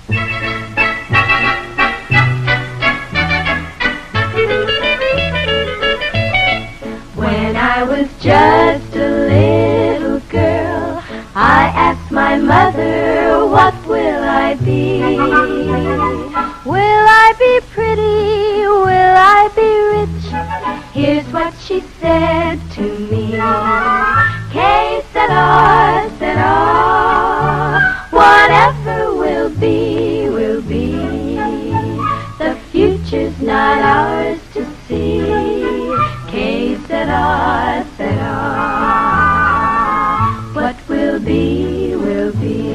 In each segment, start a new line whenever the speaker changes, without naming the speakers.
When I was just a little girl, I asked my mother, what will I be? Will I be pretty? Will I be rich? Here's what she said to me. Que sera, sera. Whatever will be, will be. The future's not ours to see. Que sera, sera. What will be, will be.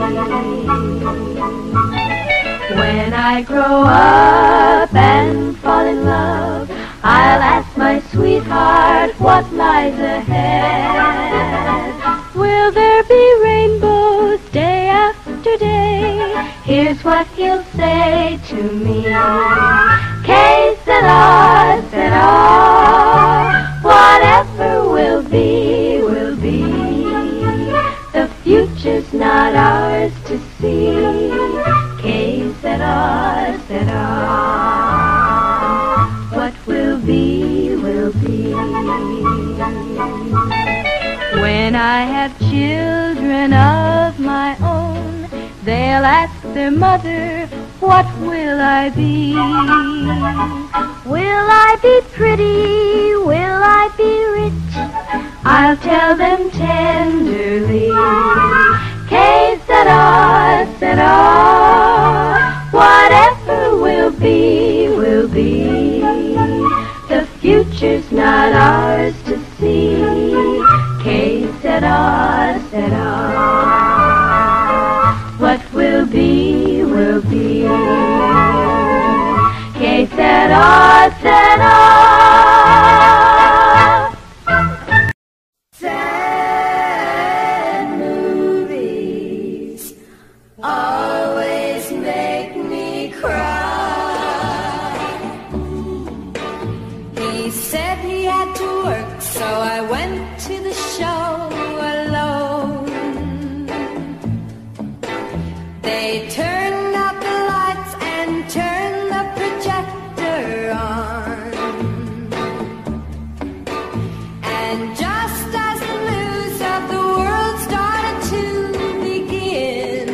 When I grow up and fall in love, I'll ask my sweetheart what lies ahead. Will there be rainbows day after day? Here's what he'll say to me. Que sera, sera. Whatever will be, will be. The future's not ours to see. Que sera, sera. What will be, will be. When I have children of my own, they'll ask their mother, what will I be? Will I be pretty? Will I be rich? I'll tell them tenderly. Que sera, sera. Whatever will be, will be. The future's not ours to see. Que sera, sera. What will be, will be. Que sera, sera. Sad movies always make me cry. He said he had to work, so I went to the show alone. They turned out the lights and turned the projector on. And just as the news of the world started to begin,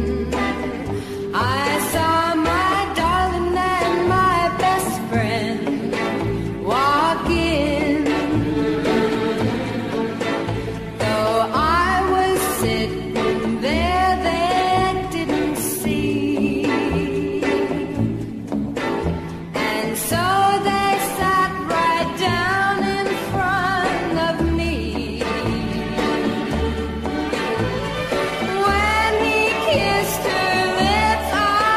I saw my darling and my best friend walk in. Though I was sitting there, they didn't see. And so they sat right down in front of me. When he kissed her lips, I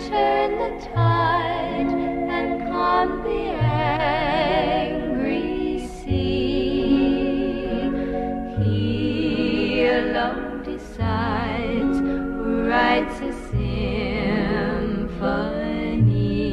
turn the tide and calm the angry sea. He alone decides who writes a symphony.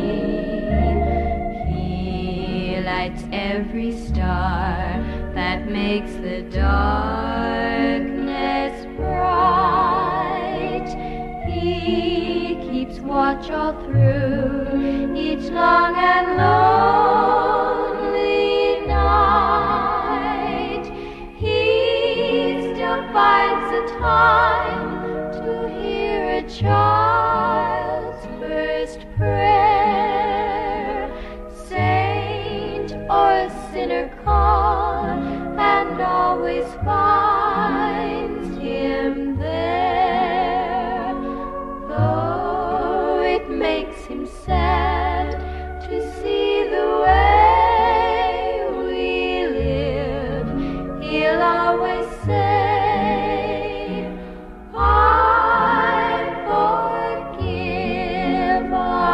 He lights every star that makes the darkness bright. He keeps watch all through each long and lonely night. He still finds the time to hear a child's first prayer. Saint or sinner call, and always finds him there. Though it makes him sad to see the way we live, he'll always say, I forgive.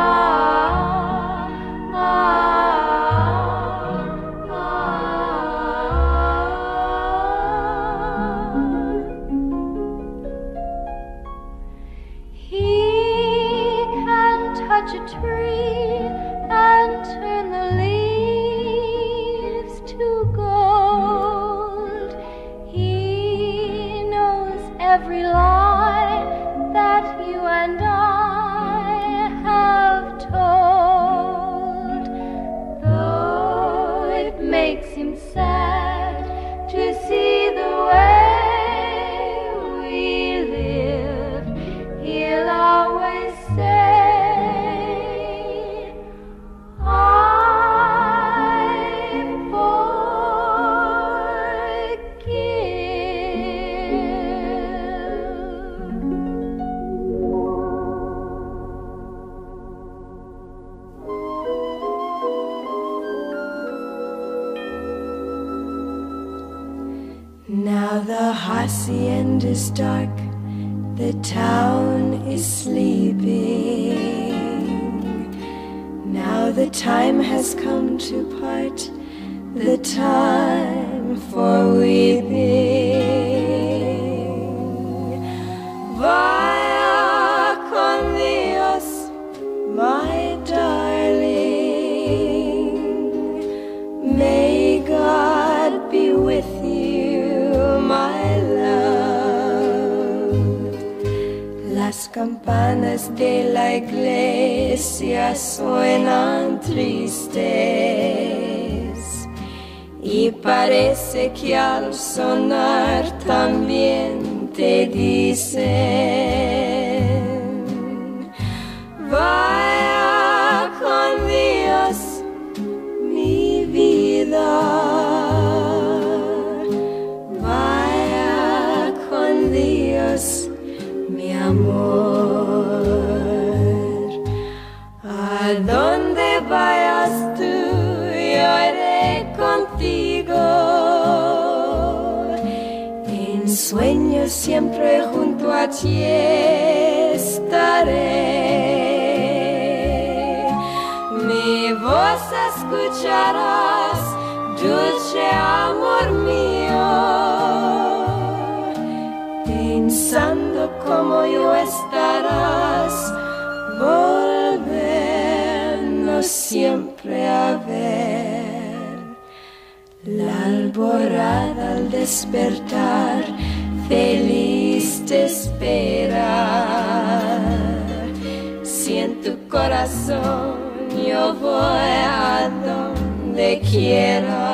Touch a tree and turn the leaves to gold. He knows every lie that you and I have told. Though it makes him sad to see the way we live, he'll always say,
Now the hacienda's dark, the town is sleeping. Now the time has come to part, the time for weeping. Vaya con Dios, my darling. May God be with you, my love. Las campanas de la iglesia suenan tristes y parece que al sonar también te dicen: vaya con Dios, mi vida. Mi amor, a donde vayas tú, yo iré contigo. En sueños siempre junto a ti estaré. Mi voz escucharás, dulce amor mío. Pensando como yo estarás, volvernos siempre a ver. La alborada al despertar, feliz te espera. Si en tu corazón yo voy a donde quiera.